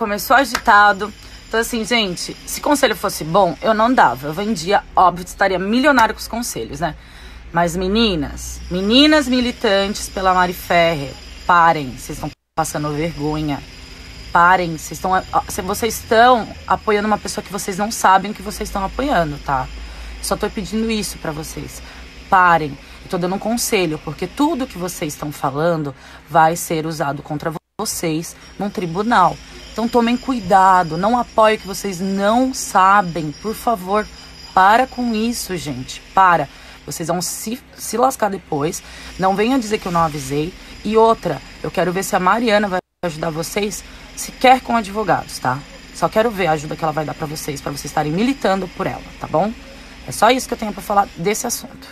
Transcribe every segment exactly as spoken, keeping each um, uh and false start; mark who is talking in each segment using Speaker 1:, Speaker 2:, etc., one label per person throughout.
Speaker 1: começou agitado. Então, assim, gente, se conselho fosse bom, eu não dava. Eu vendia, óbvio, estaria milionário com os conselhos, né? Mas meninas, meninas militantes pela Mari Ferrer, parem, vocês estão passando vergonha. Parem, vocês estão, vocês estão apoiando uma pessoa que vocês não sabem o que vocês estão apoiando, tá? Só tô pedindo isso pra vocês. Parem. Eu tô dando um conselho, porque tudo que vocês estão falando vai ser usado contra vocês num tribunal. Então tomem cuidado, não apoiem o que vocês não sabem. Por favor, para com isso, gente. Para. Vocês vão se, se lascar depois. Não venham dizer que eu não avisei. E outra, eu quero ver se a Mariana vai ajudar vocês sequer com advogados, tá? Só quero ver a ajuda que ela vai dar pra vocês, pra vocês estarem militando por ela, tá bom? É só isso que eu tenho pra falar desse assunto.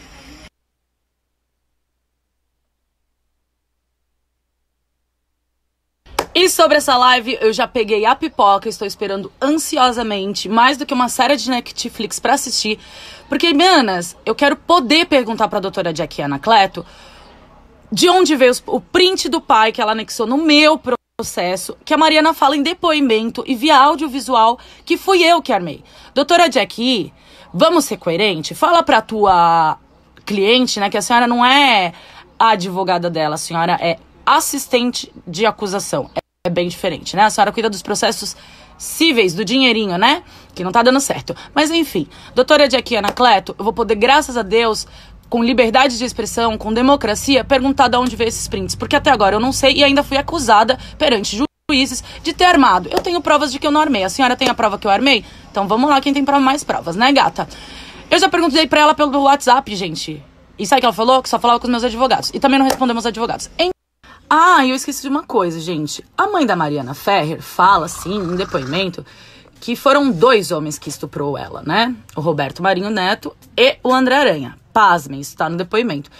Speaker 1: E sobre essa live, eu já peguei a pipoca, estou esperando ansiosamente, mais do que uma série de Netflix pra assistir. Porque, manas, eu quero poder perguntar pra doutora Jackie Anacleto de onde veio o print do pai que ela anexou no meu processo, que a Mariana fala em depoimento e via audiovisual, que fui eu que armei. Doutora Jackie, vamos ser coerente? Fala pra tua cliente, né, que a senhora não é a advogada dela, a senhora é assistente de acusação. É bem diferente, né? A senhora cuida dos processos cíveis, do dinheirinho, né? Que não tá dando certo. Mas enfim, doutora Jackie Anacleto, eu vou poder, graças a Deus, com liberdade de expressão, com democracia, perguntar de onde veio esses prints. Porque até agora eu não sei e ainda fui acusada perante juízes de ter armado. Eu tenho provas de que eu não armei. A senhora tem a prova que eu armei? Então vamos lá, quem tem mais provas, né, gata? Eu já perguntei pra ela pelo WhatsApp, gente. E sabe o que ela falou? Que só falava com os meus advogados. E também não respondemos advogados. Em... Ah, e eu esqueci de uma coisa, gente. A mãe da Mariana Ferrer fala, assim, em depoimento, que foram dois homens que estuprou ela, né? O Roberto Marinho Neto e o André Aranha. Pasmem, isso tá no depoimento.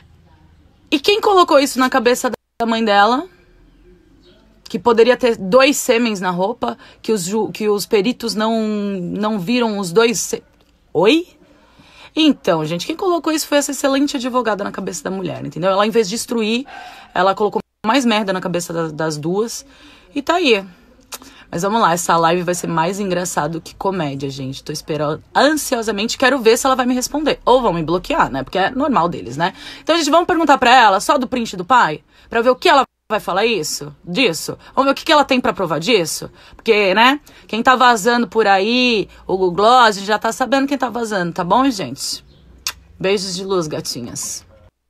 Speaker 1: E quem colocou isso na cabeça da mãe dela? Que poderia ter dois sêmens na roupa, que os, ju- que os peritos não, não viram os dois... Se... Oi? Então, gente, quem colocou isso foi essa excelente advogada na cabeça da mulher, entendeu? Ela, em vez de destruir, ela colocou mais merda na cabeça da, das duas. E tá aí. Mas vamos lá, essa live vai ser mais engraçado que comédia, gente. Tô esperando ansiosamente, quero ver se ela vai me responder. Ou vão me bloquear, né? Porque é normal deles, né? Então, gente, vamos perguntar pra ela só do print do pai? Pra ver o que ela vai falar isso? Disso? Vamos ver o que, que ela tem pra provar disso? Porque, né? Quem tá vazando por aí, o Google Gloss, a gente já tá sabendo quem tá vazando, tá bom, gente? Beijos de luz, gatinhas.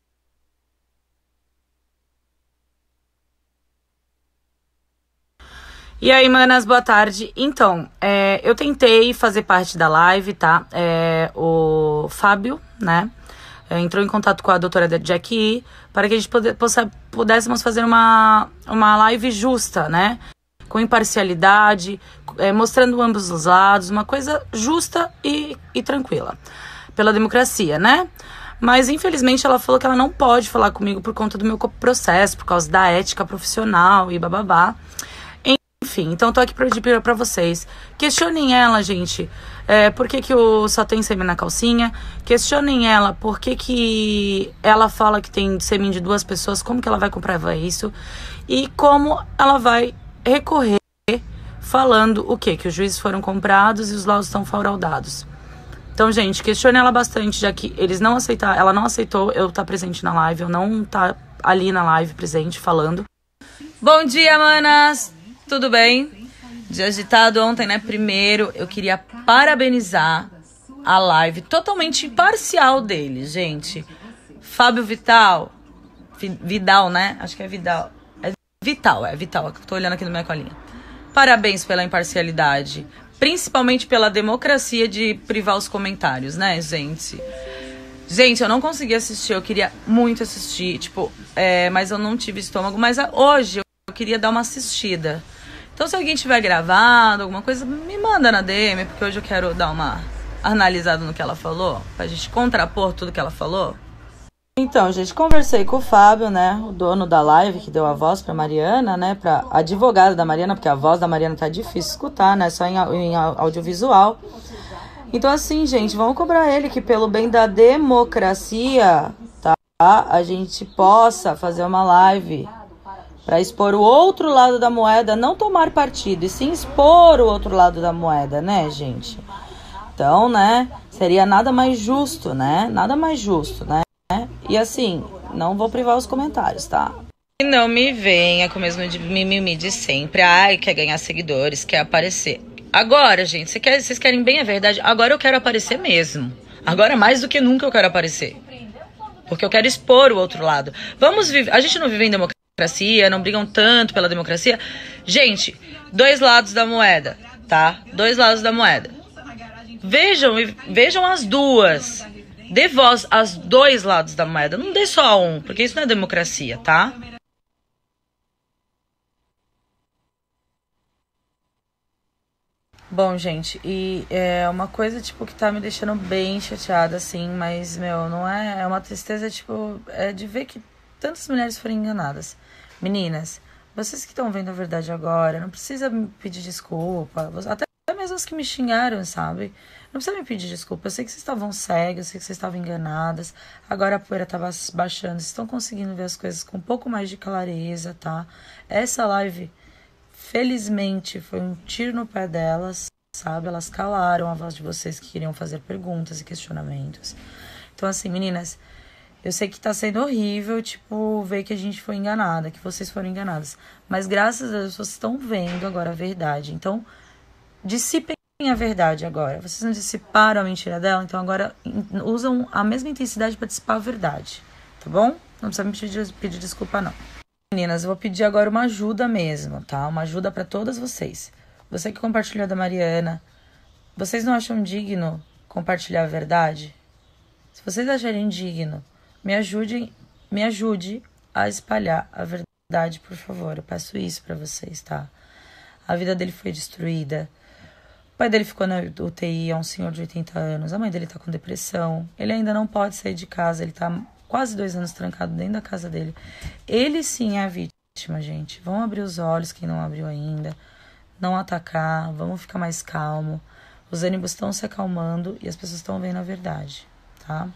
Speaker 1: E aí, manas, boa tarde. Então, é, eu tentei fazer parte da live, tá? É, o Fábio, né, é, entrou em contato com a doutora Jackie para que a gente pode, possa, pudéssemos fazer uma, uma live justa, né? Com imparcialidade, é, mostrando ambos os lados, uma coisa justa e, e tranquila. Pela democracia, né? Mas, infelizmente, ela falou que ela não pode falar comigo por conta do meu processo, por causa da ética profissional e bababá. Enfim, então tô aqui pra pedir pra vocês. Questionem ela, gente. É, por que que o, só tem sêmen na calcinha? Questionem ela por que que ela fala que tem sêmen de duas pessoas. Como que ela vai comprovar isso? E como ela vai recorrer falando o quê? Que os juízes foram comprados e os laudos estão fraudados. Então, gente, questione ela bastante, já que eles não aceitaram, ela não aceitou eu estar presente na live, eu não estar ali na live presente falando. Bom dia, manas! Tudo bem? Dia agitado ontem, né? Primeiro, eu queria parabenizar a live totalmente imparcial dele, gente. Fábio Vital. Vidal, né? Acho que é Vidal. É Vital, é Vital. Tô olhando aqui na minha colinha. Parabéns pela imparcialidade. Principalmente pela democracia de privar os comentários, né, gente? Gente, eu não consegui assistir. Eu queria muito assistir, tipo, é, mas eu não tive estômago. Mas hoje eu queria dar uma assistida. Então, se alguém tiver gravado, alguma coisa, me manda na D M, porque hoje eu quero dar uma analisada no que ela falou, pra gente contrapor tudo que ela falou. Então, gente, conversei com o Fábio, né, o dono da live, que deu a voz pra Mariana, né, pra advogada da Mariana, porque a voz da Mariana tá difícil escutar, né, só em, em audiovisual. Então, assim, gente, vamos cobrar ele que pelo bem da democracia, tá, a gente possa fazer uma live para expor o outro lado da moeda, não tomar partido, e sim expor o outro lado da moeda, né, gente? Então, né, seria nada mais justo, né? Nada mais justo, né? E assim, não vou privar os comentários, tá? E não me venha com o mesmo de mimimi de sempre. Ai, quer ganhar seguidores, quer aparecer. Agora, gente, vocês querem, vocês querem bem a verdade? Agora eu quero aparecer mesmo. Agora mais do que nunca eu quero aparecer. Porque eu quero expor o outro lado. Vamos viver. A gente não vive em democracia, não brigam tanto pela democracia. Gente, dois lados da moeda, tá? Dois lados da moeda. Vejam, vejam as duas. Dê voz aos dois lados da moeda. Não dê só um, porque isso não é democracia, tá? Bom, gente, e é uma coisa, tipo, que tá me deixando bem chateada, assim, mas, meu, não é... É uma tristeza, tipo, é de ver que tantas mulheres foram enganadas. Meninas, vocês que estão vendo a verdade agora, não precisa me pedir desculpa. Até mesmo as que me xingaram, sabe? Não precisa me pedir desculpa. Eu sei que vocês estavam cegas, eu sei que vocês estavam enganadas. Agora a poeira tava baixando. Vocês estão conseguindo ver as coisas com um pouco mais de clareza, tá? Essa live... Felizmente, foi um tiro no pé delas, sabe? Elas calaram a voz de vocês que queriam fazer perguntas e questionamentos. Então, assim, meninas, eu sei que tá sendo horrível, tipo, ver que a gente foi enganada, que vocês foram enganadas. Mas, graças a Deus, vocês estão vendo agora a verdade. Então, dissipem a verdade agora. Vocês não dissiparam a mentira dela, então agora usam a mesma intensidade para dissipar a verdade, tá bom? Não precisa me pedir, pedir desculpa, não. Meninas, eu vou pedir agora uma ajuda mesmo, tá? Uma ajuda pra todas vocês. Você que compartilhou da Mariana, vocês não acham digno compartilhar a verdade? Se vocês acharem digno, me ajude, me ajude a espalhar a verdade, por favor. Eu peço isso pra vocês, tá? A vida dele foi destruída. O pai dele ficou na U T I, é um senhor de oitenta anos. A mãe dele tá com depressão. Ele ainda não pode sair de casa, ele tá... quase dois anos trancado dentro da casa dele. Ele sim é a vítima, gente. Vão abrir os olhos, quem não abriu ainda. Não atacar, vamos ficar mais calmo. Os ânimos estão se acalmando e as pessoas estão vendo a verdade, tá?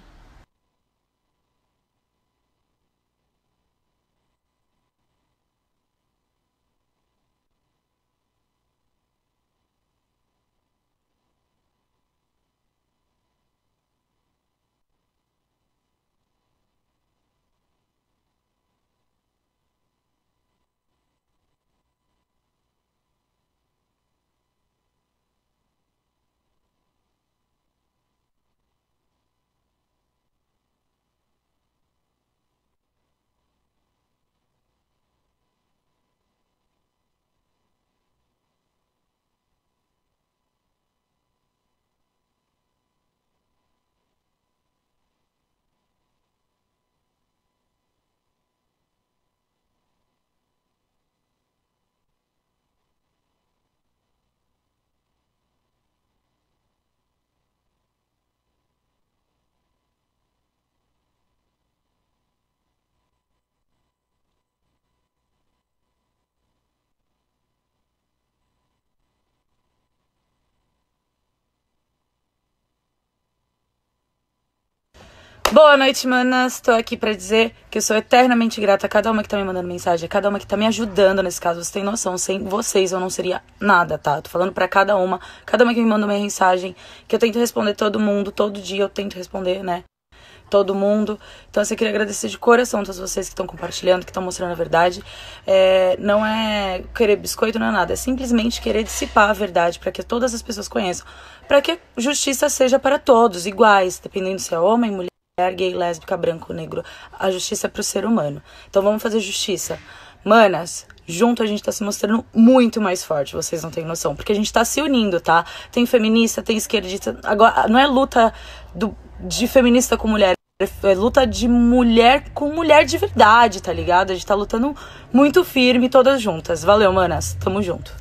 Speaker 1: Boa noite, manas. Tô aqui pra dizer que eu sou eternamente grata a cada uma que tá me mandando mensagem, a cada uma que tá me ajudando nesse caso. Você tem noção, sem vocês eu não seria nada, tá? Tô falando pra cada uma, cada uma que me manda uma mensagem, que eu tento responder todo mundo, todo dia eu tento responder, né? Todo mundo. Então, assim, eu queria agradecer de coração a todos vocês que estão compartilhando, que estão mostrando a verdade. É, não é querer biscoito, não é nada. É simplesmente querer dissipar a verdade para que todas as pessoas conheçam. Para que a justiça seja para todos, iguais, dependendo se é homem, mulher, gay, lésbica, branco, negro. A justiça é pro ser humano. Então vamos fazer justiça. Manas, junto a gente tá se mostrando muito mais forte, vocês não têm noção. Porque a gente tá se unindo, tá? Tem feminista, tem esquerdista. Agora, não é luta do, de feminista com mulher, é luta de mulher com mulher de verdade, tá ligado? A gente tá lutando muito firme, todas juntas. Valeu, manas. Tamo junto.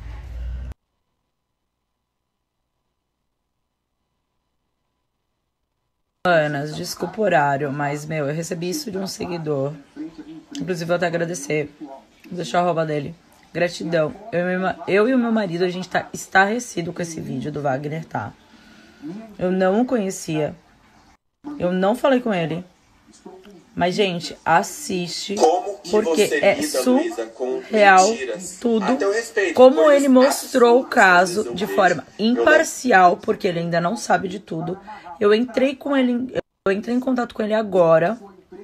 Speaker 1: Manas, desculpa o horário, mas, meu, eu recebi isso de um seguidor. Inclusive, vou até agradecer. Vou deixar a arroba dele. Gratidão. Eu e, meu, eu e o meu marido, a gente tá estarrecido com esse vídeo do Wagner, tá? Eu não o conhecia. Eu não falei com ele. Mas, gente, assiste. Como
Speaker 2: porque é surreal tudo, como ele mostrou o caso de forma imparcial, porque ele ainda não sabe de tudo. Eu entrei com ele, eu entrei em contato com ele agora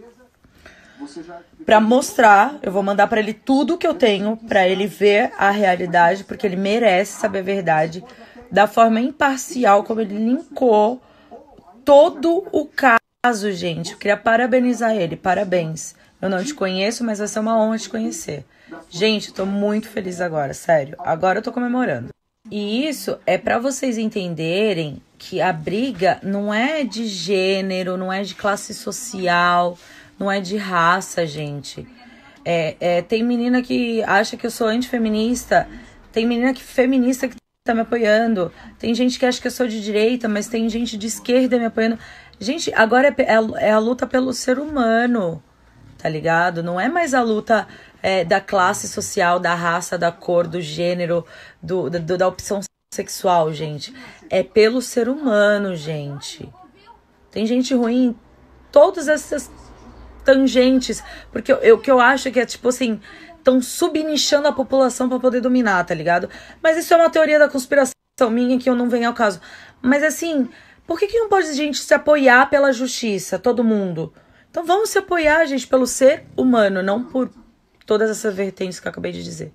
Speaker 2: pra mostrar, eu vou mandar pra ele tudo que eu tenho, pra ele ver a realidade, porque ele merece saber a verdade, da forma imparcial como ele linkou todo o caso, gente. Eu queria parabenizar ele, parabéns. Eu não te conheço, mas vai ser uma honra te conhecer. Gente, eu tô muito feliz agora, sério. Agora eu tô comemorando. E isso é pra vocês entenderem que a briga não é de gênero, não é de classe social, não é de raça, gente. É, é, tem menina que acha que eu sou antifeminista, tem menina que feminista que tá me apoiando, tem gente que acha que eu sou de direita, mas tem gente de esquerda me apoiando. Gente, agora é, é, é a luta pelo ser humano, tá ligado? Não é mais a luta é, da classe social, da raça, da cor, do gênero, do, do, da opção sexual, gente. É pelo ser humano, gente. Tem gente ruim em todas essas tangentes, porque o eu, que eu acho que é tipo assim, estão subnichando a população pra poder dominar, tá ligado? Mas isso é uma teoria da conspiração minha que eu não venho ao caso. Mas assim, por que que não pode a gente se apoiar pela justiça, todo mundo? Então vamos se apoiar, gente, pelo ser humano, não por todas essas vertentes que eu acabei de dizer.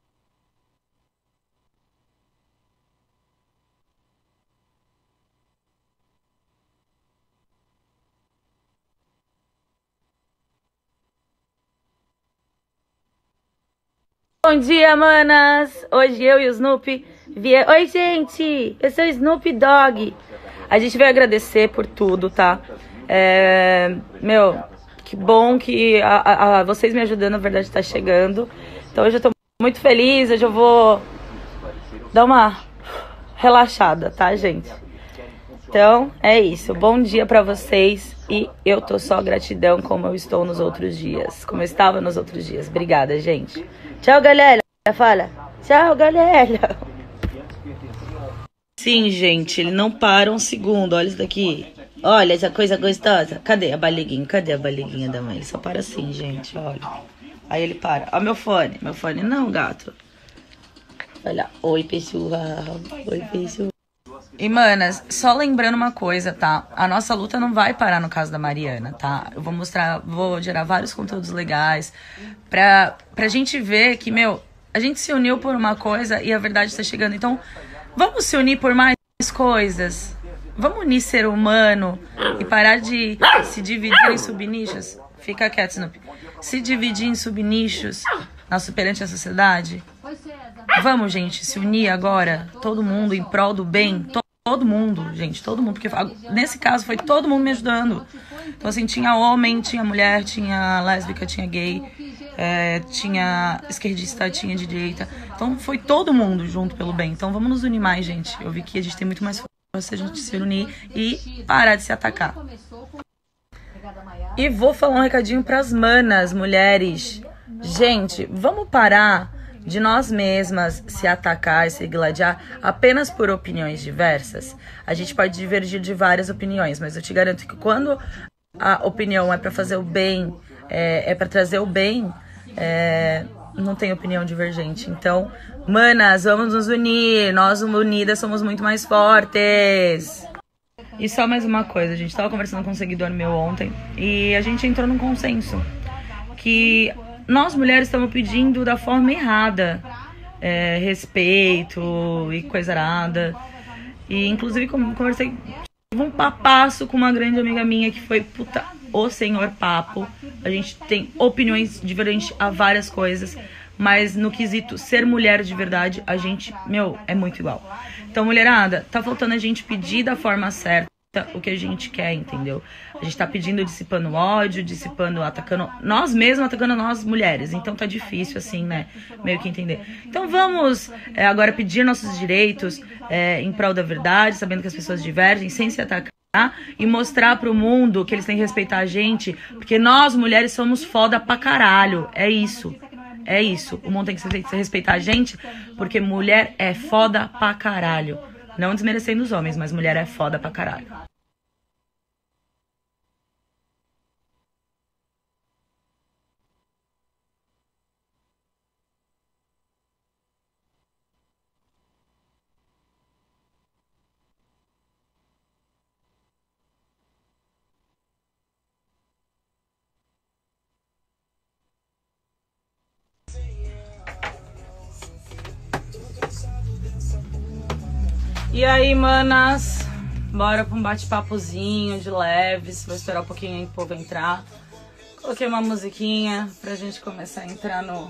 Speaker 2: Bom dia, manas! Hoje eu e o Snoopy vier... Oi, gente! Eu sou o Snoopy Dogg. A gente veio agradecer por tudo, tá? É... Meu, que bom que a, a, a, vocês me ajudando, na verdade, tá chegando. Então hoje eu tô muito feliz, hoje eu vou dar uma relaxada, tá, gente? Então, é isso. Bom dia pra vocês. E eu tô só gratidão como eu estou nos outros dias. Como eu estava nos outros dias. Obrigada, gente. Tchau, galera. Fala. Tchau, galera. Sim, gente. Ele não para um segundo. Olha isso daqui. Olha essa coisa gostosa. Cadê a barriguinha? Cadê a barriguinha da mãe? Ele só para assim, gente. Olha. Aí ele para. Ó, meu fone. Meu fone não, gato. Olha. Oi, pessoal. Oi, pessoal. E, manas, só lembrando uma coisa, tá? A nossa luta não vai parar no caso da Mariana, tá? Eu vou mostrar, vou gerar vários conteúdos legais pra, pra gente ver que, meu, a gente se uniu por uma coisa e a verdade tá chegando. Então, vamos se unir por mais coisas. Vamos unir ser humano e parar de se dividir em subnichos. Fica quieto, Snoopy. Se dividir em subnichos nosso, perante a sociedade. Vamos, gente, se unir agora, todo mundo em prol do bem, to todo mundo, gente, todo mundo, porque nesse caso foi todo mundo me ajudando. Então, assim, tinha homem, tinha mulher, tinha lésbica, tinha gay, é, tinha esquerdista, tinha direita. Então, foi todo mundo junto pelo bem. Então, vamos nos unir mais, gente. Eu vi que a gente tem muito mais força se a gente se unir e parar de se atacar. E vou falar um recadinho pras manas, mulheres. Gente, vamos parar de nós mesmas se atacar e se gladiar apenas por opiniões diversas. A gente pode divergir de várias opiniões, mas eu te garanto que quando a opinião é para fazer o bem, é, é para trazer o bem, é, não tem opinião divergente. Então, manas, vamos nos unir. Nós unidas somos muito mais fortes. E só mais uma coisa, a gente tava conversando com um seguidor meu ontem e a gente entrou num consenso que nós mulheres estamos pedindo da forma errada, é, respeito e coisa arada. E inclusive conversei, tive um papasso com uma grande amiga minha que foi, puta, o senhor papo. A gente tem opiniões diferentes a várias coisas, mas no quesito ser mulher de verdade, a gente, meu, é muito igual. Então, mulherada, tá faltando a gente pedir da forma certa o que a gente quer, entendeu? A gente tá pedindo, dissipando ódio, dissipando, atacando nós mesmos, atacando nós mulheres. Então tá difícil, assim, né? Meio que entender. Então vamos é, agora pedir nossos direitos é, em prol da verdade, sabendo que as pessoas divergem, sem se atacar, e mostrar pro mundo que eles têm que respeitar a gente, porque nós mulheres somos foda pra caralho. É isso. É isso. O mundo tem que respeitar a gente, porque mulher é foda pra caralho. Não desmerecendo os homens, mas mulher é foda pra caralho.
Speaker 1: E aí, manas? Bora pra um bate-papozinho de leves. Vou esperar um pouquinho aí o povo entrar. Coloquei uma musiquinha pra gente começar a entrar no...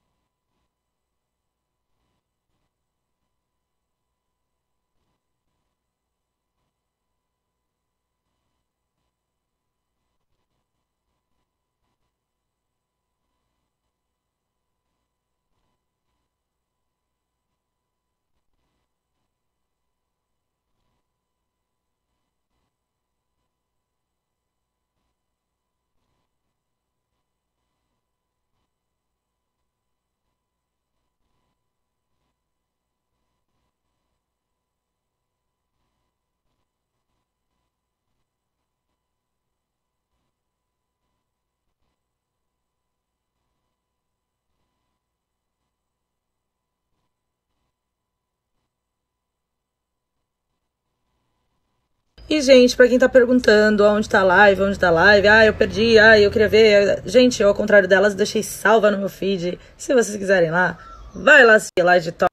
Speaker 2: E, gente, pra quem tá perguntando onde tá a live, onde tá a live, ah, eu perdi, ah, eu queria ver. Gente, eu, ao contrário delas, deixei salva no meu feed. Se vocês quiserem lá, vai lá assistir lá de top.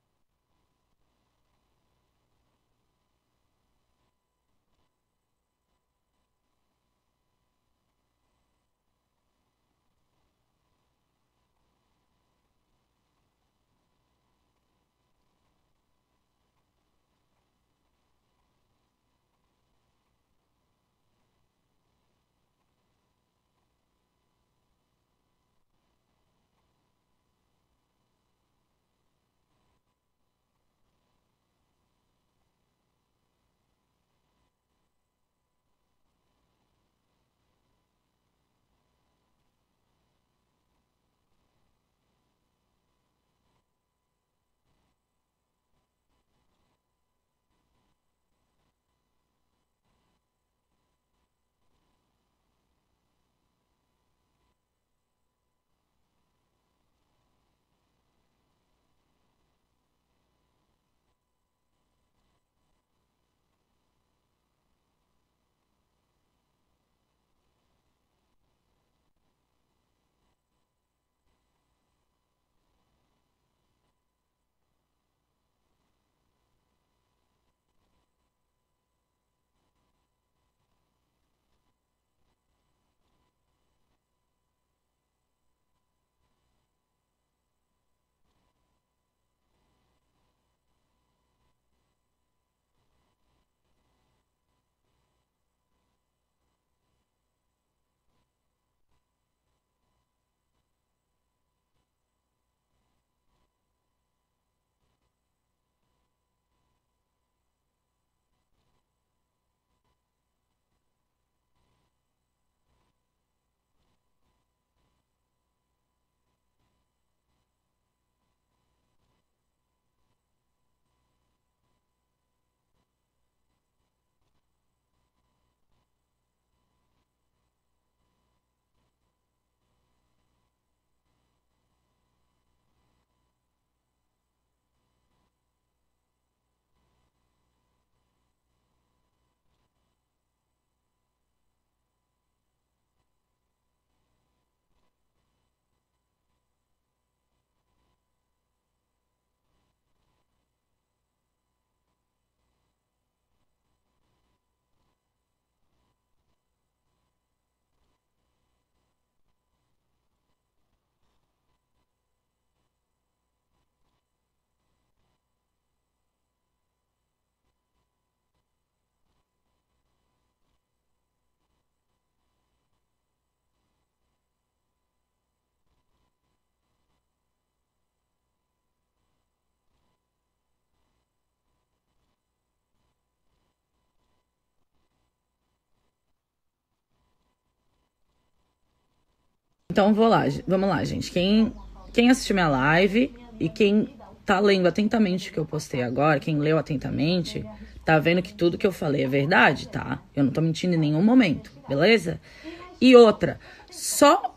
Speaker 2: Então vou lá, vamos lá, gente. Quem, quem assistiu minha live e quem tá lendo atentamente o que eu postei agora, quem leu atentamente, tá vendo que tudo que eu falei é verdade, tá? Eu não tô mentindo em nenhum momento, beleza? E outra, só,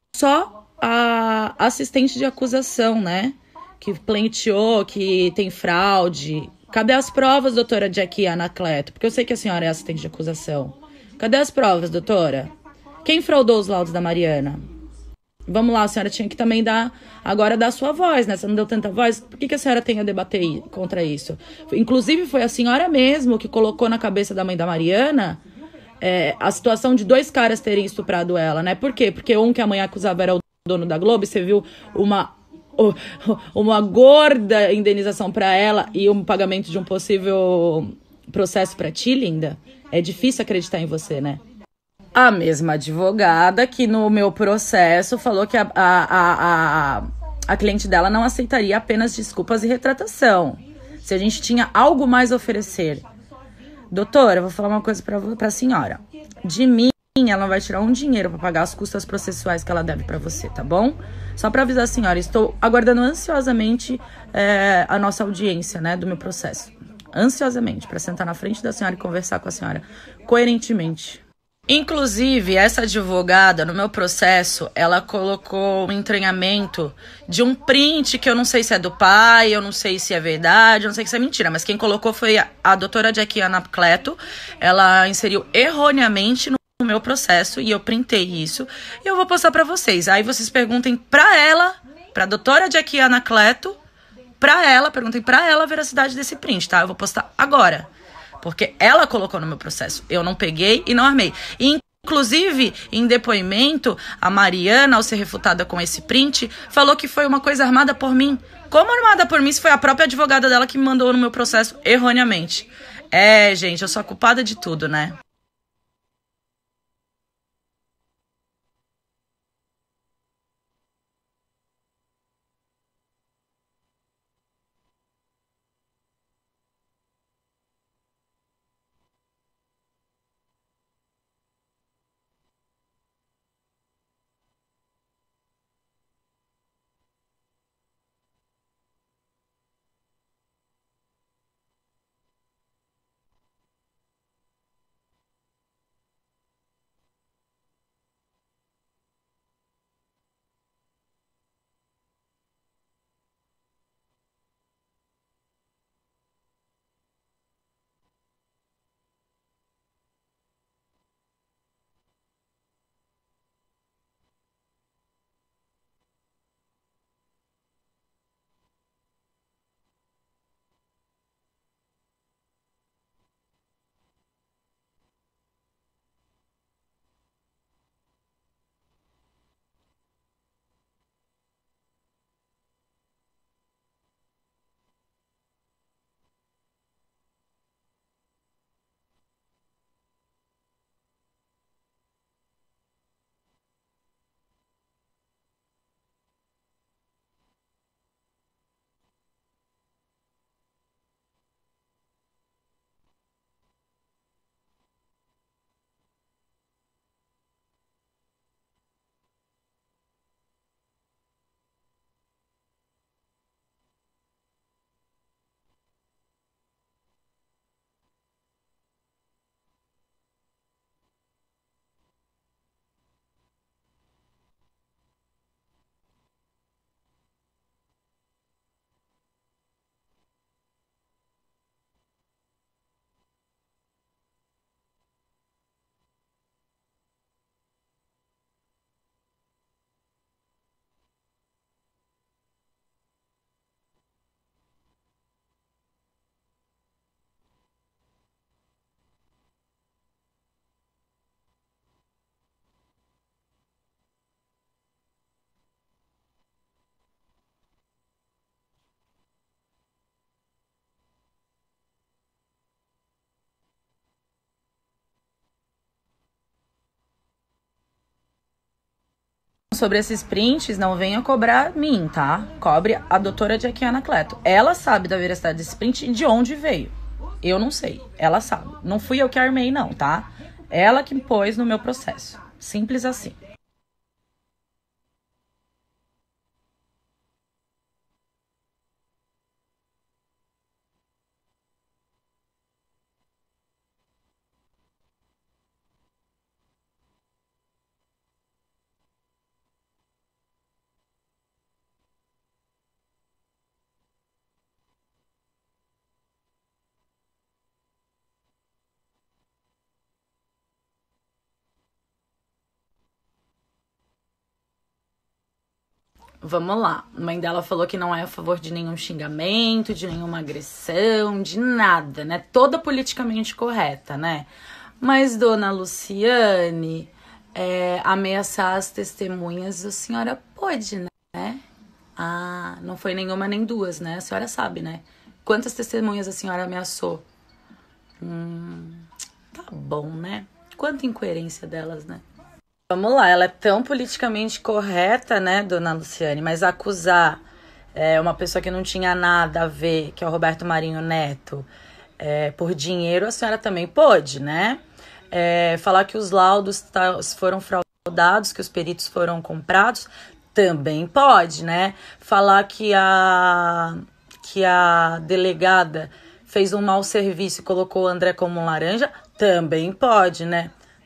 Speaker 2: só a assistente de acusação, né? Que pleiteou, que tem fraude. Cadê as provas, doutora Jackie Anacleto? Porque eu sei que a senhora é assistente de acusação. Cadê as provas, doutora? Quem fraudou os laudos da Mariana? Vamos lá, a senhora tinha que também dar, agora dar a sua voz, né? Você não deu tanta voz, por que, que a senhora tem a debater contra isso? Inclusive, foi a senhora mesmo que colocou na cabeça da mãe da Mariana é, a situação de dois caras terem estuprado ela, né? Por quê? Porque um que a mãe acusava era o dono da Globo, e você viu uma, uma gorda indenização pra ela e um pagamento de um possível processo pra ti, linda. É difícil acreditar em você, né? A mesma advogada que no meu processo falou que a, a, a, a, a cliente dela não aceitaria apenas desculpas e retratação. Se a gente tinha algo mais a oferecer. Doutora, eu vou falar uma coisa pra, pra senhora. De mim, ela não vai tirar um dinheiro pra pagar as custas processuais que ela deve pra você, tá bom? Só pra avisar a senhora, estou aguardando ansiosamente é, a nossa audiência, né, do meu processo. Ansiosamente, pra sentar na frente da senhora e conversar com a senhora coerentemente. Inclusive, essa advogada, no meu processo, ela colocou um entranhamento de um print que eu não sei se é do pai, eu não sei se é verdade, eu não sei se é mentira, mas quem colocou foi a, a doutora Jackiana Cleto. Ela inseriu erroneamente no meu processo e eu printei isso e eu vou postar pra vocês. Aí vocês perguntem pra ela, pra doutora Jackiana Cleto, pra ela, perguntem pra ela a veracidade desse print, tá? Eu vou postar agora. Porque ela colocou no meu processo. Eu não peguei e não armei. E, inclusive, em depoimento, a Mariana, ao ser refutada com esse print, falou que foi uma coisa armada por mim. Como armada por mim se foi a própria advogada dela que me mandou no meu processo erroneamente? É, gente, eu sou a culpada de tudo, né? Sobre esses prints, não venha cobrar mim, tá? Cobre a doutora Jackiana Cleto. Ela sabe da veracidade desse print e de onde veio. Eu não sei. Ela sabe. Não fui eu que armei, não, tá? Ela que pôs no meu processo. Simples assim.
Speaker 1: vamos lá. A mãe dela falou que não é a favor de nenhum xingamento, de nenhuma agressão, de nada, né? Toda politicamente correta, né? Mas, dona Luciane, é, ameaçar as testemunhas, a senhora pode, né? Ah, não foi nenhuma nem duas, né? A senhora sabe, né? Quantas testemunhas a senhora ameaçou? Hum, tá bom, né? Quanta incoerência delas, né? Vamos lá, ela é tão politicamente correta, né, dona Luciane? Mas acusar é, uma pessoa que não tinha nada a ver, que é o Roberto Marinho Neto, é, por dinheiro, a senhora também pode, né? É, falar que os laudos tá, foram fraudados, que os peritos foram comprados, também pode, né? Falar que a, que a delegada fez um mau serviço e colocou o André como um laranja, também pode, né?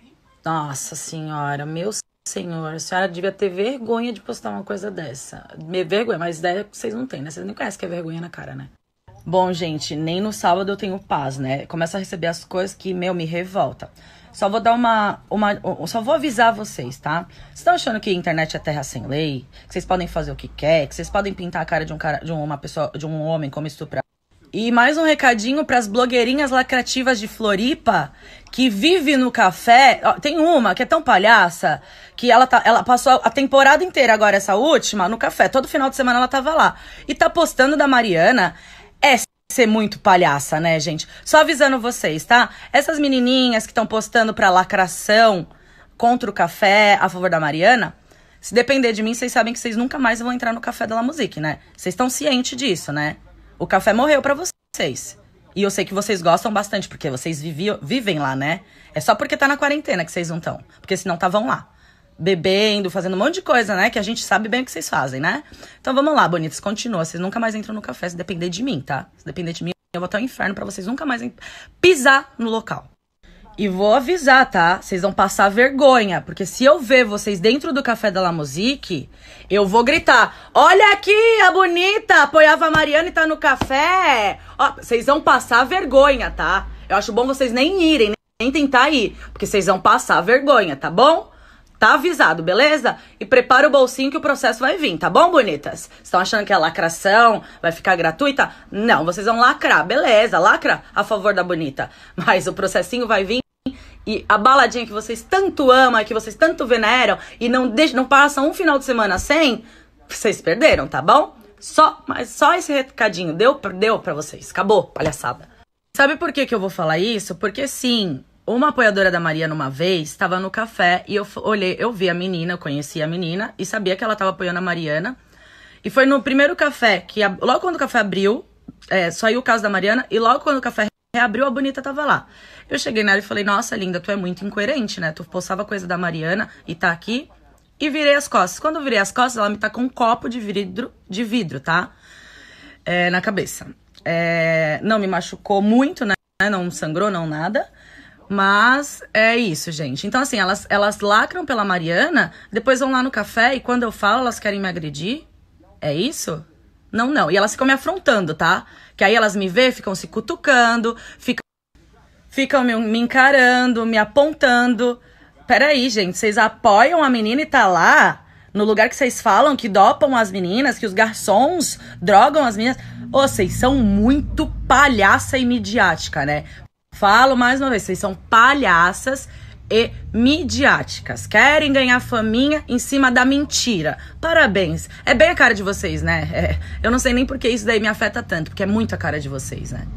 Speaker 1: Nossa senhora, meu senhor, a senhora devia ter vergonha de postar uma coisa dessa. Me vergonha, mas ideia que vocês não têm, né? Vocês nem conhecem que é vergonha na cara, né? Bom, gente, nem no sábado eu tenho paz, né? Começo a receber as coisas que, meu, me revolta. Só vou dar uma, uma... Só vou avisar vocês, tá? Vocês estão achando que a internet é terra sem lei? Que vocês podem fazer o que quer? Que vocês podem pintar a cara de um cara, de uma pessoa, de um homem como estuprador? E mais um recadinho para as blogueirinhas lacrativas de Floripa, que vive no café. Tem uma que é tão palhaça, que ela, tá, ela passou a temporada inteira agora, essa última, no café. Todo final de semana ela tava lá. E tá postando da Mariana. É ser muito palhaça, né, gente? Só avisando vocês, tá? Essas menininhas que estão postando pra lacração contra o café, a favor da Mariana, se depender de mim, vocês sabem que vocês nunca mais vão entrar no Café da La Musique, né? Vocês estão cientes disso, né? O café morreu pra vocês. E eu sei que vocês gostam bastante, porque vocês viviam, vivem lá, né? É só porque tá na quarentena que vocês não estão. Porque senão estavam lá. Bebendo, fazendo um monte de coisa, né? Que a gente sabe bem o que vocês fazem, né? Então vamos lá, bonitas, continua. Vocês nunca mais entram no café se depender de mim, tá? Se depender de mim, eu vou até o inferno pra vocês nunca mais pisar no local. E vou avisar, tá? Vocês vão passar vergonha, porque se eu ver vocês dentro do Café da La Musique, eu vou gritar: olha aqui, a bonita, apoiava a Mariana e tá no café. Ó, vocês vão passar vergonha, tá? Eu acho bom vocês nem irem, nem tentar ir, porque vocês vão passar vergonha, tá bom? Tá avisado, beleza? E prepara o bolsinho que o processo vai vir, tá bom, bonitas? Estão achando que a lacração vai ficar gratuita? Não, vocês vão lacrar, beleza, lacra a favor da bonita. Mas o processinho vai vir. E a baladinha que vocês tanto amam, que vocês tanto veneram, e não, deixam, não passam um final de semana sem, vocês perderam, tá bom? Só, mas só esse recadinho deu, deu pra vocês. Acabou, palhaçada. Sabe por que que eu vou falar isso? Porque sim, uma apoiadora da Mariana uma vez estava no café e eu olhei, eu vi a menina, eu conheci a menina e sabia que ela estava apoiando a Mariana. E foi no primeiro café, que a, logo quando o café abriu, é, saiu o caso da Mariana, e logo quando o café reabriu, a bonita tava lá. Eu cheguei nela e falei: nossa, linda, tu é muito incoerente, né? Tu postava coisa da Mariana e tá aqui. E virei as costas. Quando eu virei as costas, ela me tacou um copo de vidro, de vidro, tá? É, na cabeça. É, não me machucou muito, né? Não sangrou, não nada. Mas é isso, gente. Então, assim, elas, elas lacram pela Mariana, depois vão lá no café e quando eu falo, elas querem me agredir. É isso? Não, não. E elas ficam me afrontando, tá? Que aí elas me vê, ficam se cutucando, ficam, ficam me, me encarando, me apontando. Peraí, gente, vocês apoiam a menina e tá lá no lugar que vocês falam que dopam as meninas, que os garçons drogam as meninas. Ô, vocês são muito palhaça e midiática, né? Falo mais uma vez, vocês são palhaças e midiáticas. Querem ganhar faminha em cima da mentira. Parabéns. É bem a cara de vocês, né? É, eu não sei nem por que isso daí me afeta tanto, porque é muito a cara de vocês, né?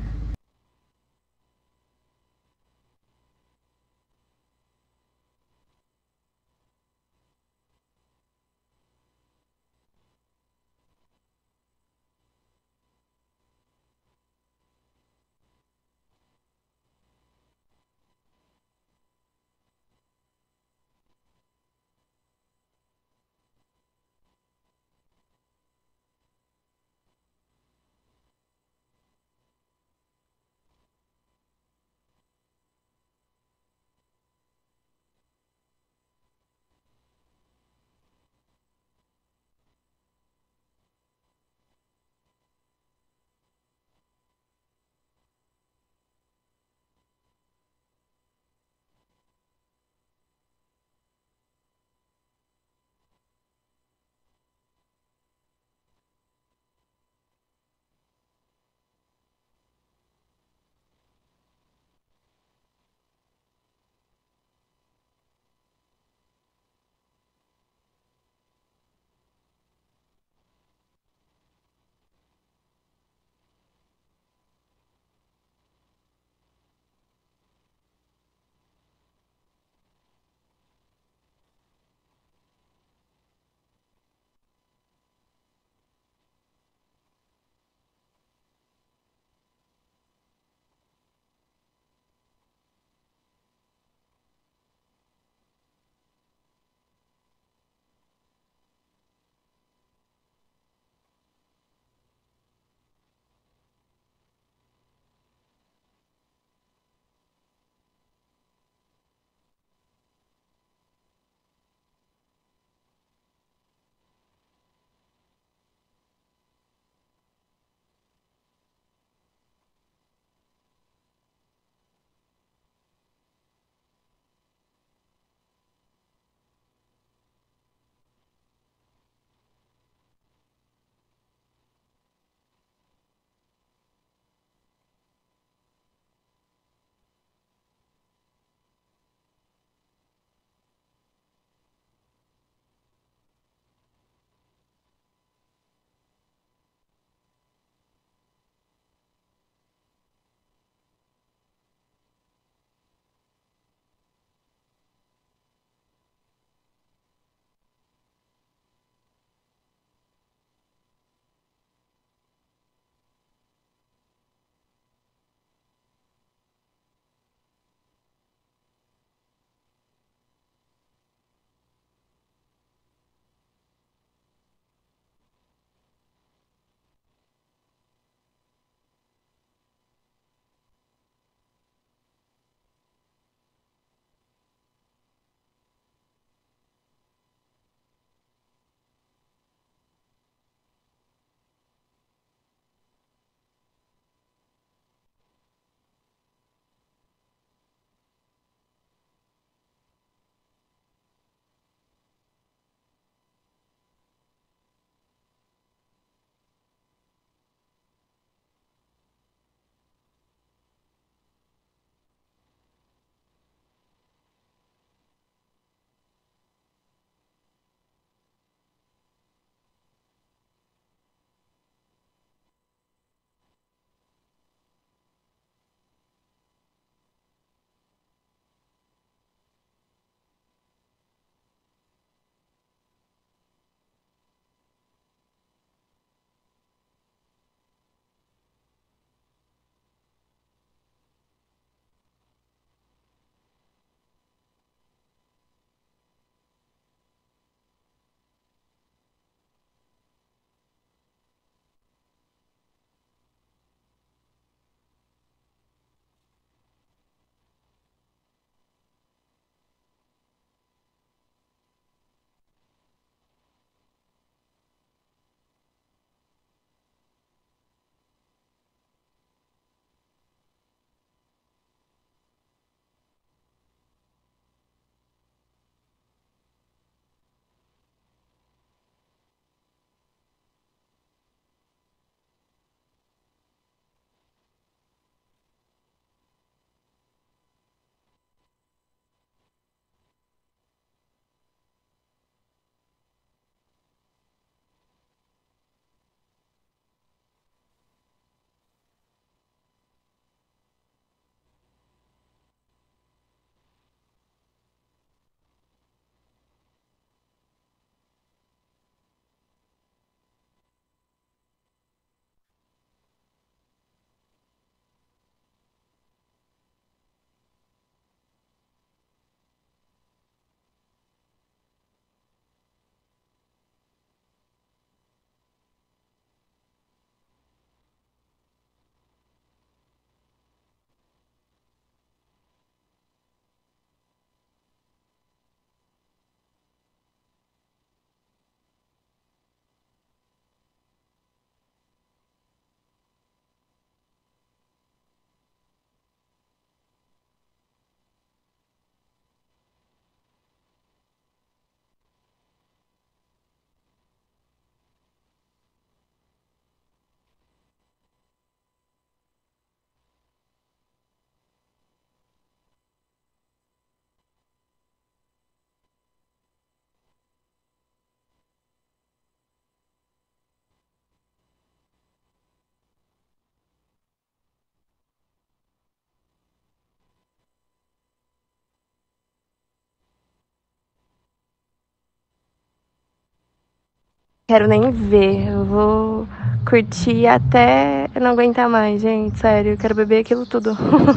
Speaker 3: quero nem ver. Eu vou curtir até eu não aguentar mais, gente. Sério, eu quero beber aquilo tudo.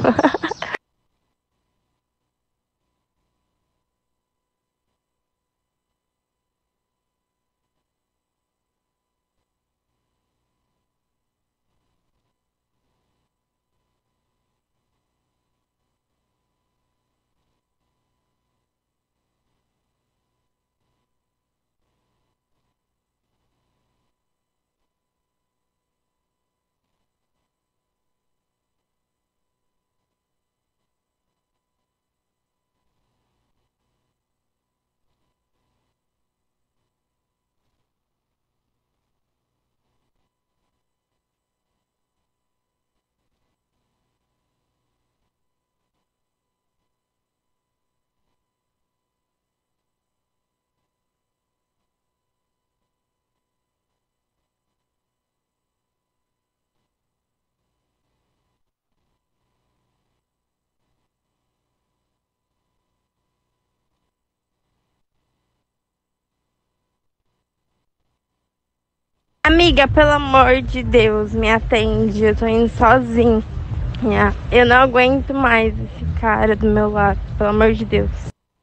Speaker 3: Amiga, pelo amor de Deus, me atende. Eu tô indo sozinha. Eu não aguento mais esse cara do meu lado, pelo amor de Deus.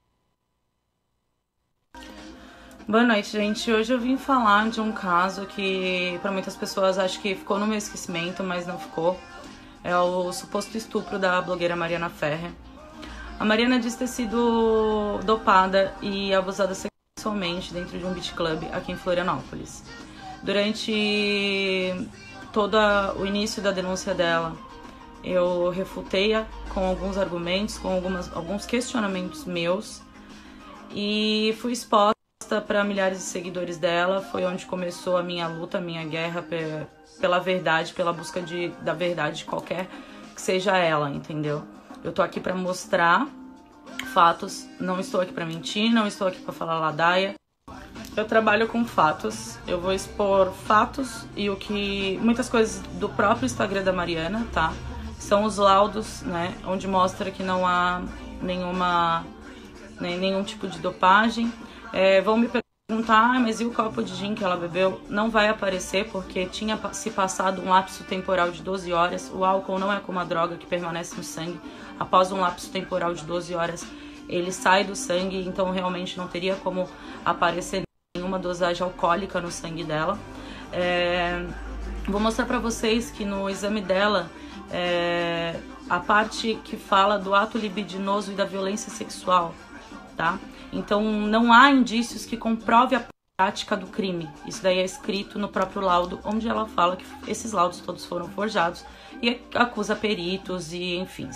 Speaker 1: Boa noite, gente. Hoje eu vim falar de um caso que para muitas pessoas acho que ficou no meu esquecimento, mas não ficou. É o suposto estupro da blogueira Mariana Ferrer. A Mariana diz ter sido dopada e abusada sexualmente dentro de um beach club aqui em Florianópolis. Durante todo o início da denúncia dela, eu refutei-a com alguns argumentos, com algumas, alguns questionamentos meus e fui exposta para milhares de seguidores dela. Foi onde começou a minha luta, a minha guerra pela verdade, pela busca de, da verdade de qualquer que seja ela, entendeu? Eu tô aqui para mostrar fatos, não estou aqui para mentir, não estou aqui para falar ladaia. Eu trabalho com fatos, eu vou expor fatos e o que muitas coisas do próprio Instagram da Mariana, tá? São os laudos, né, onde mostra que não há nenhuma nem, nenhum tipo de dopagem. É, vão me perguntar, ah, mas e o copo de gin que ela bebeu? Não vai aparecer porque tinha se passado um lapso temporal de doze horas. O álcool não é como a droga que permanece no sangue. Após um lapso temporal de doze horas, ele sai do sangue, então realmente não teria como aparecer nenhuma dosagem alcoólica no sangue dela. É, vou mostrar para vocês que no exame dela, é, a parte que fala do ato libidinoso e da violência sexual, tá? Então não há indícios que comprove a prática do crime. Isso daí é escrito no próprio laudo, onde ela fala que esses laudos todos foram forjados e acusa peritos e enfim,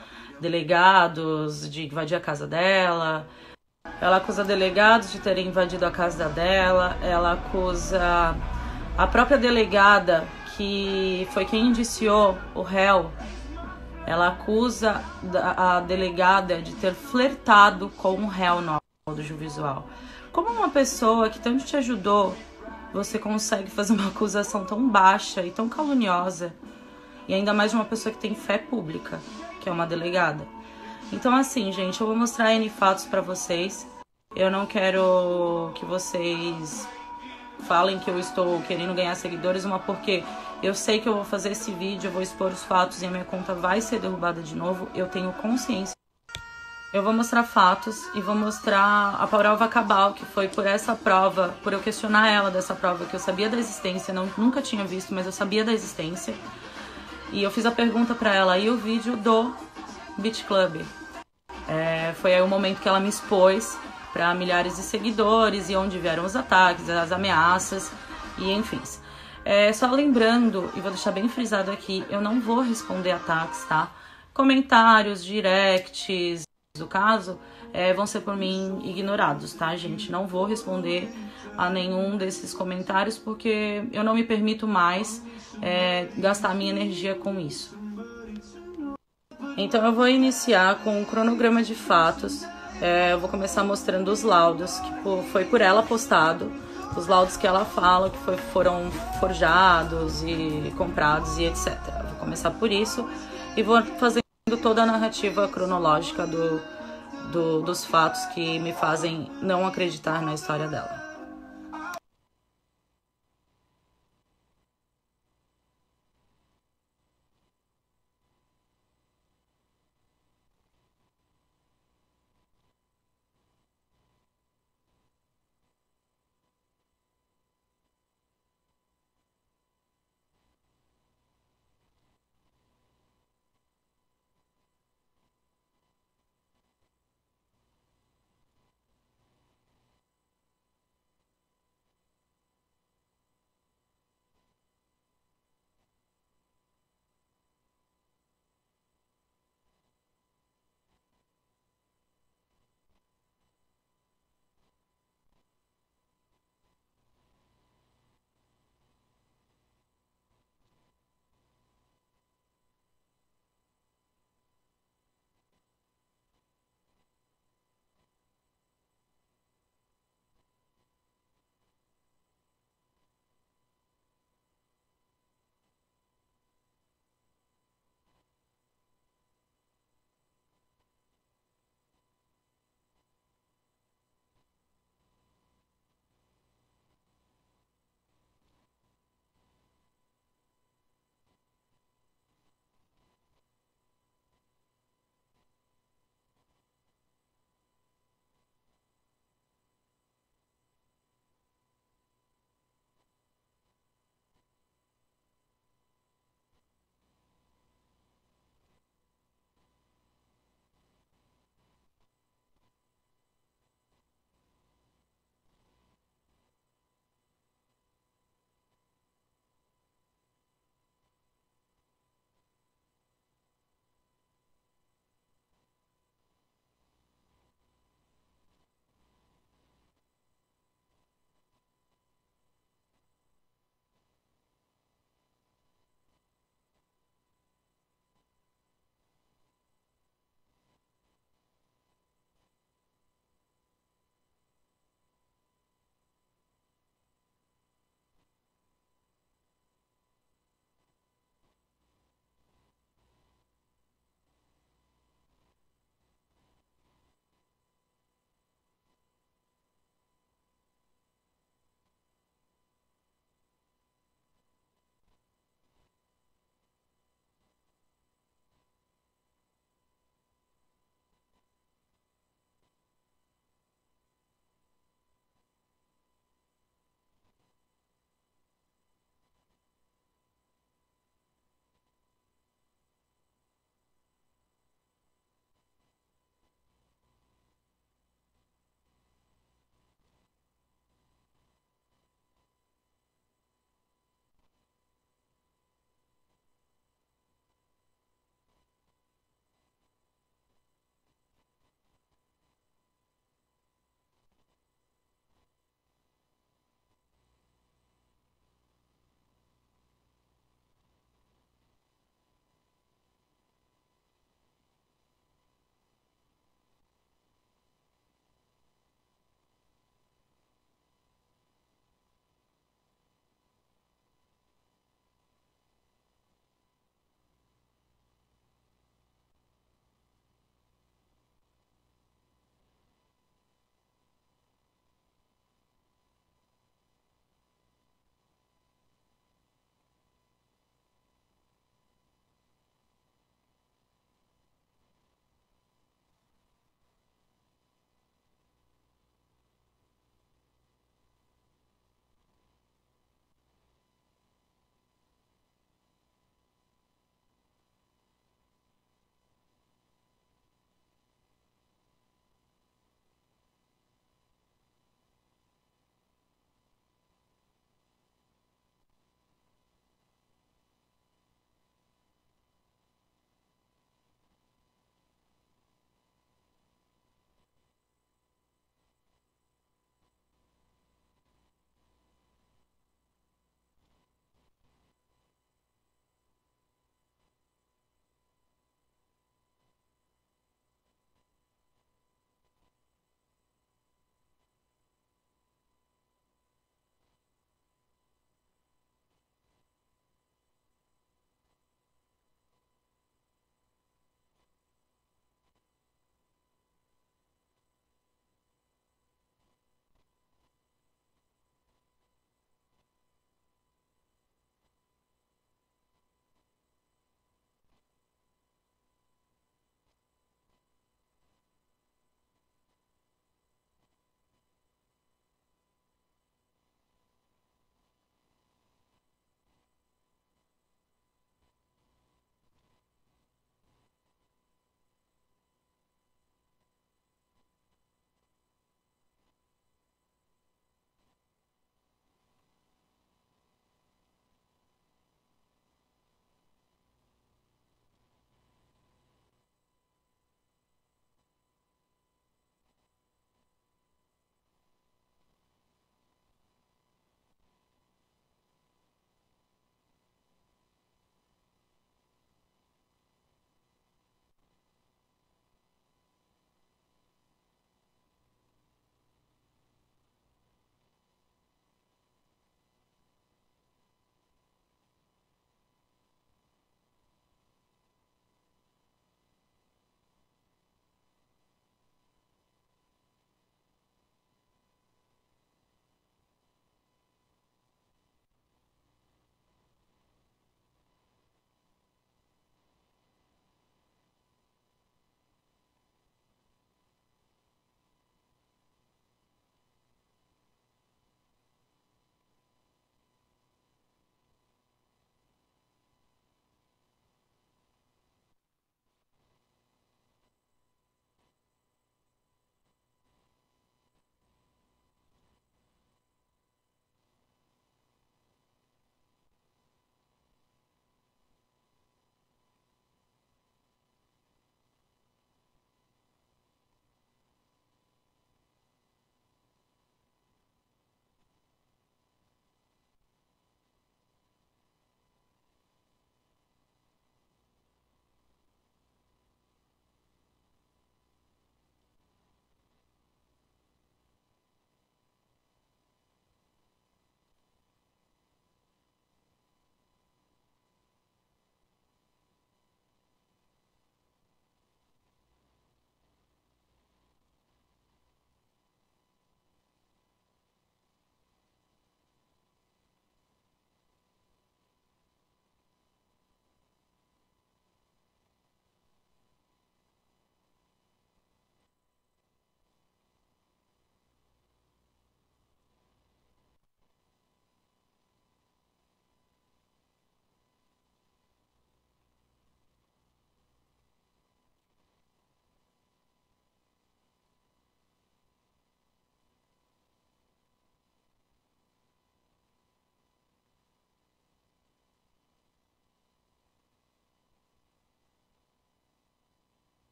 Speaker 1: delegados de invadir a casa dela. Ela acusa delegados de terem invadido a casa dela. Ela acusa a própria delegada, que foi quem indiciou o réu. Ela acusa a delegada de ter flertado com o réu no audiovisual. Como uma pessoa que tanto te ajudou, você consegue fazer uma acusação tão baixa e tão caluniosa? E ainda mais de uma pessoa que tem fé pública, que é uma delegada. Então assim, gente, eu vou mostrar N fatos pra vocês. Eu não quero que vocês falem que eu estou querendo ganhar seguidores, uma porque eu sei que eu vou fazer esse vídeo, eu vou expor os fatos e a minha conta vai ser derrubada de novo. Eu tenho consciência. Eu vou mostrar fatos e vou mostrar a prova cabal, que foi por essa prova, por eu questionar ela dessa prova, que eu sabia da existência, não, nunca tinha visto, mas eu sabia da existência. E eu fiz a pergunta pra ela, e o vídeo do Beach Club? É, foi aí o momento que ela me expôs para milhares de seguidores e onde vieram os ataques, as ameaças e enfim. É, só lembrando, e vou deixar bem frisado aqui, eu não vou responder ataques, tá? Comentários, directs, do caso, é, vão ser por mim ignorados, tá, gente? Não vou responder a nenhum desses comentários porque eu não me permito mais é, gastar minha energia com isso. Então eu vou iniciar com um cronograma de fatos. É, eu vou começar mostrando os laudos que foi por ela postado, os laudos que ela fala que foi, foram forjados e comprados e etcétera. Vou começar por isso e vou fazendo toda a narrativa cronológica do, do, dos fatos que me fazem não acreditar na história dela.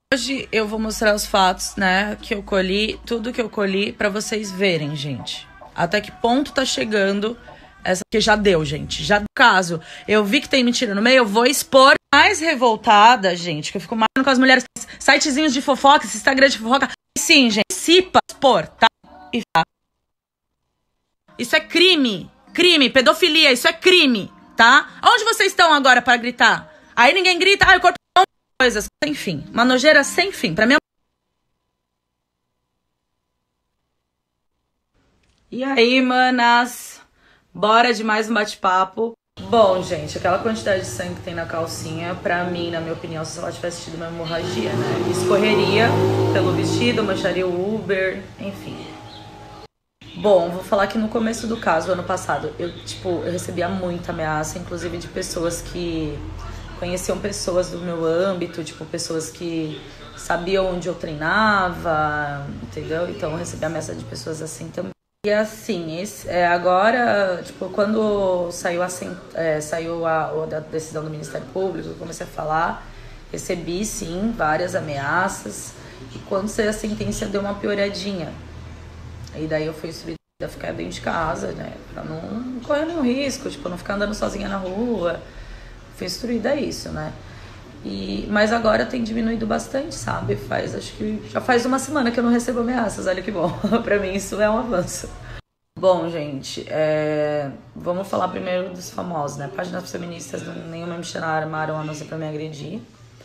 Speaker 2: Hoje eu vou mostrar os fatos, né, que eu colhi, tudo que eu colhi pra vocês verem, gente. Até que ponto tá chegando essa... Que já deu, gente, já deu caso. Eu vi que tem mentira no meio, eu vou expor. Mais revoltada, gente, que eu fico mais com as mulheres, sitezinhos de fofoca, esse Instagram de fofoca. Sim, gente, participa, expor, tá? E tá. Isso é crime, crime, pedofilia, isso é crime, tá? Onde vocês estão agora pra gritar? Aí ninguém grita, ai, o corpo... Coisas sem fim, uma nojeira sem fim. Pra mim. E aí, manas? Bora de mais um bate-papo. Bom, gente, aquela quantidade de sangue que tem na calcinha, pra mim, na minha opinião, se ela tivesse tido uma hemorragia, né? Escorreria pelo vestido, mancharia o Uber, enfim. Bom, vou falar que no começo do caso, ano passado, eu, tipo, eu recebia muita ameaça, inclusive de pessoas que... Conheciam pessoas do meu âmbito, tipo, pessoas que sabiam onde eu treinava, entendeu? Então, eu recebi ameaça de pessoas assim também. E assim, esse, é, agora, tipo, quando saiu, a, é, saiu a, a decisão do Ministério Público, eu comecei a falar, recebi, sim, várias ameaças. E quando saiu a sentença, deu uma pioradinha. E daí eu fui instruída a ficar dentro de casa, né? Pra não correr nenhum risco, tipo, não ficar andando sozinha na rua. Fui instruída a isso, né? E, mas agora tem diminuído bastante, sabe? Faz, acho que já faz uma semana que eu não recebo ameaças, olha que bom. Pra mim isso é um avanço. Bom, gente, é... vamos falar primeiro dos famosos, né? Páginas feministas, nenhuma me chamaram a não ser pra me agredir.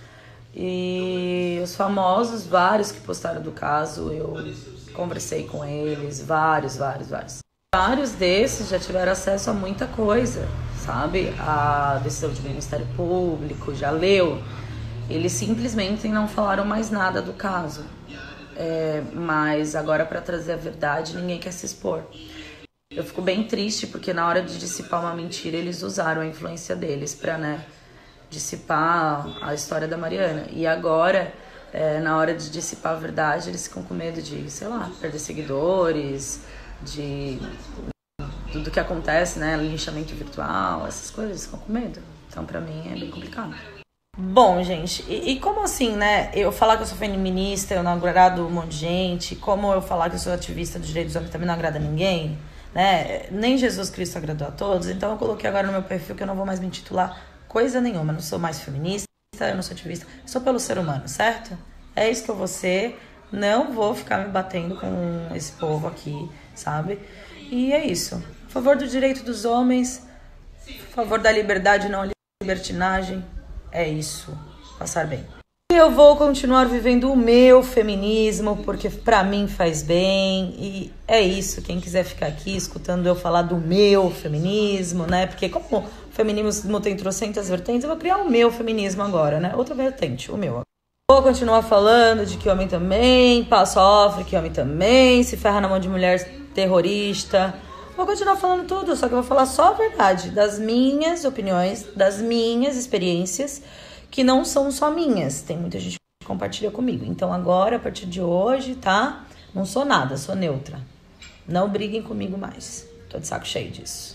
Speaker 2: E os famosos, vários que postaram do caso, eu conversei com eles, vários, vários, vários. Vários desses já tiveram acesso a muita coisa, sabe? A decisão do Ministério Público, já leu. Eles simplesmente não falaram mais nada do caso. É, mas agora, para trazer a verdade, ninguém quer se expor. Eu fico bem triste, porque na hora de dissipar uma mentira, eles usaram a influência deles para, né, dissipar a história da Mariana. E agora, é, na hora de dissipar a verdade, eles ficam com medo de, sei lá, perder seguidores... de tudo que acontece, né, linchamento virtual, essas coisas, ficam com medo. Então, pra mim, é bem complicado. Bom, gente, e, e como assim, né, eu falar que eu sou feminista, eu não agrado um monte de gente, como eu falar que eu sou ativista dos direitos dos homens também não agrada ninguém, né, nem Jesus Cristo agradou a todos, então eu coloquei agora no meu perfil que eu não vou mais me intitular coisa nenhuma, eu não sou mais feminista, eu não sou ativista, sou pelo ser humano, certo? É isso que eu vou ser, não vou ficar me batendo com esse povo aqui, sabe? E é isso. A favor do direito dos homens, a favor da liberdade, não libertinagem. É isso. Passar bem. Eu vou continuar vivendo o meu feminismo, porque pra mim faz bem. E é isso. Quem quiser ficar aqui escutando eu falar do meu feminismo, né? Porque como o feminismo tem trocentas vertentes, eu vou criar o meu feminismo agora, né? Outra vertente, o meu. Vou continuar falando de que homem também sofre, que homem também se ferra na mão de mulher terrorista. Vou continuar falando tudo, só que eu vou falar só a verdade, das minhas opiniões, das minhas experiências, que não são só minhas. Tem muita gente que compartilha comigo. Então agora, a partir de hoje, tá? Não sou nada, sou neutra. Não briguem comigo mais. Tô de saco cheio disso.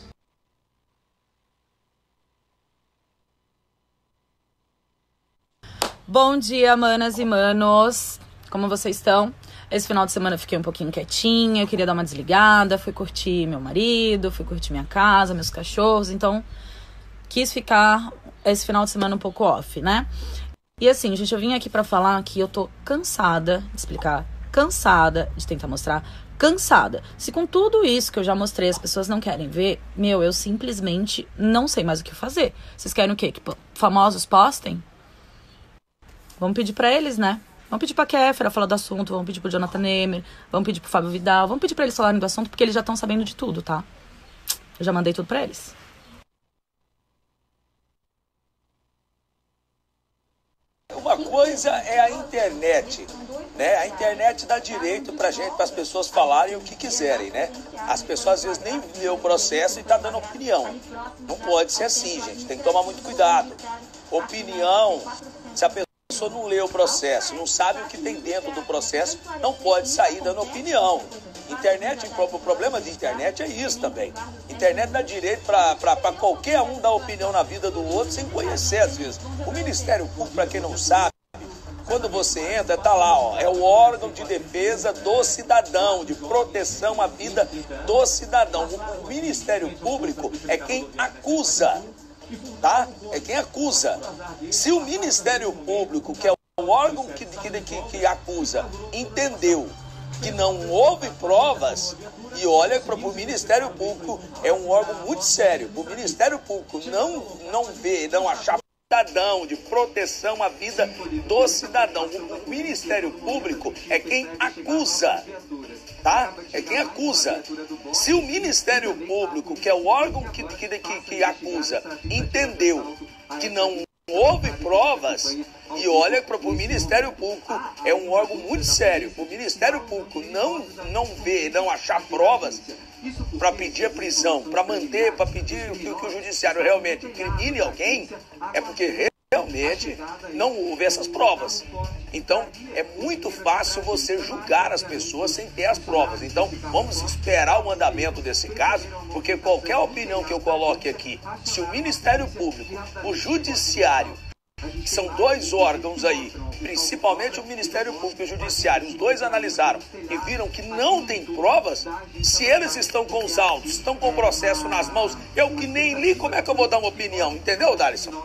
Speaker 2: Bom dia, manas e manos. Como vocês estão? Esse final de semana eu fiquei um pouquinho quietinha, eu queria dar uma desligada, fui curtir meu marido, fui curtir minha casa, meus cachorros, então quis ficar esse final de semana um pouco off, né? E assim, gente, eu vim aqui pra falar que eu tô cansada de explicar, cansada de tentar mostrar, cansada. Se com tudo isso que eu já mostrei as pessoas não querem ver, meu, eu simplesmente não sei mais o que fazer. Vocês querem o quê? Que famosos postem? Vamos pedir pra eles, né? Vamos pedir pra Kéfera falar do assunto, vamos pedir pro Jonathan Neymer, vamos pedir pro Fábio Vidal, vamos pedir pra eles falarem do assunto, porque eles já estão sabendo de tudo, tá? Eu já mandei tudo pra eles.
Speaker 4: Uma coisa é a internet, né? A internet dá direito pra gente, para as pessoas falarem o que quiserem, né? As pessoas às vezes nem lê o processo e tá dando opinião. Não pode ser assim, gente. Tem que tomar muito cuidado. Opinião, se a pessoa A pessoa não lê o processo, não sabe o que tem dentro do processo, não pode sair dando opinião. Internet, o problema de internet é isso também. Internet dá direito para qualquer um dar opinião na vida do outro sem conhecer, às vezes. O Ministério Público, para quem não sabe, quando você entra, tá lá, ó, é o órgão de defesa do cidadão, de proteção à vida do cidadão. O Ministério Público é quem acusa, tá? É quem acusa. Se o Ministério Público, que é o órgão que, que, que, que acusa, entendeu que não houve provas, e olha, para o Ministério Público é um órgão muito sério. O Ministério Público não, não vê, não achar cidadão, de proteção à vida do cidadão. O Ministério Público é quem acusa, tá? É quem acusa. Se o Ministério Público, que é o órgão que, que, que, que acusa, entendeu que não houve provas, e olha, para o Ministério Público é um órgão muito sério. O Ministério Público não, não vê, não achar provas para pedir a prisão, para manter, para pedir que, que o judiciário realmente incrimine alguém, é porque realmente não houve essas provas. Então, é muito fácil você julgar as pessoas sem ter as provas. Então, vamos esperar o andamento desse caso, porque qualquer opinião que eu coloque aqui, se o Ministério Público, o Judiciário, que são dois órgãos aí, principalmente o Ministério Público e o Judiciário, os dois analisaram e viram que não tem provas, se eles estão com os autos, estão com o processo nas mãos, eu que nem li, como é que eu vou dar uma opinião? Entendeu, Dalisson?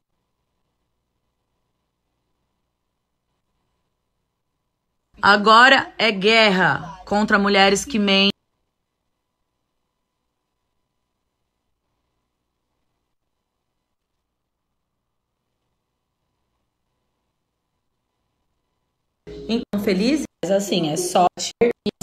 Speaker 2: Agora é guerra contra mulheres que mentem. Então, felizes, assim, é só